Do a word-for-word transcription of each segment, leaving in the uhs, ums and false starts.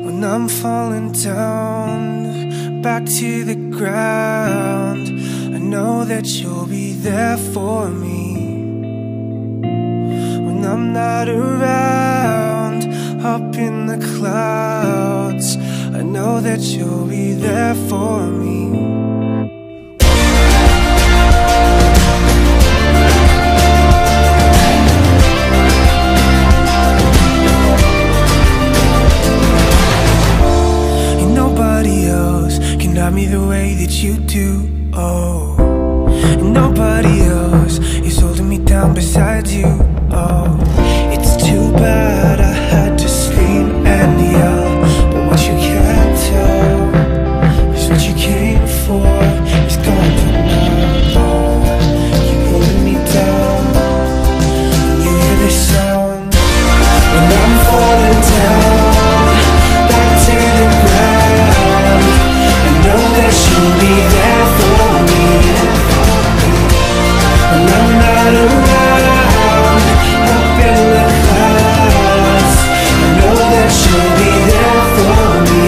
When I'm falling down, back to the ground, I know that you'll be there for me. When I'm not around, up in the clouds, I know that you'll be there for me. Love me the way that you do, oh. And nobody else is holding me down besides you, oh. It's too bad I had to scream and yell, but what you can't tell is what you came for is gone for now. You're pulling me down, and you hear this sound. When I'm falling down, back to the ground, know that you'll be there for me. When I'm not around, up in the clouds, I know that you'll be there for me.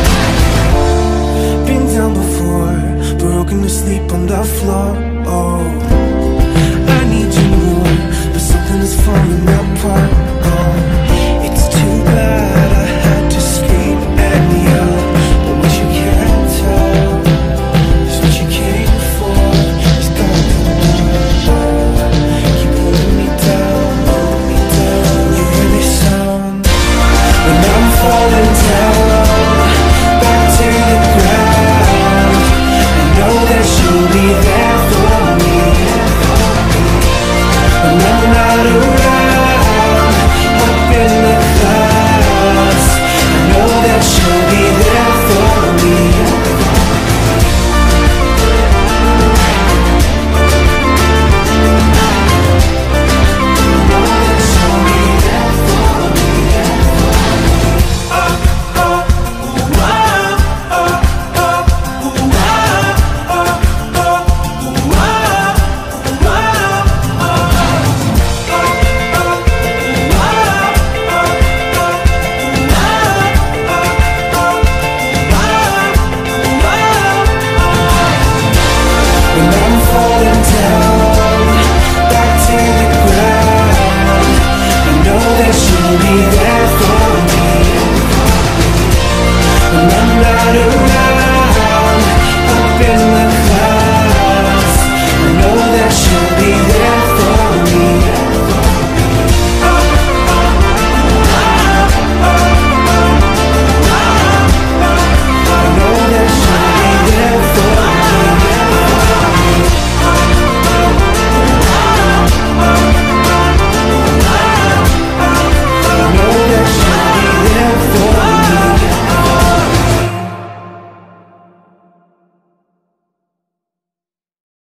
Been down before, broken to sleep on the floor, oh.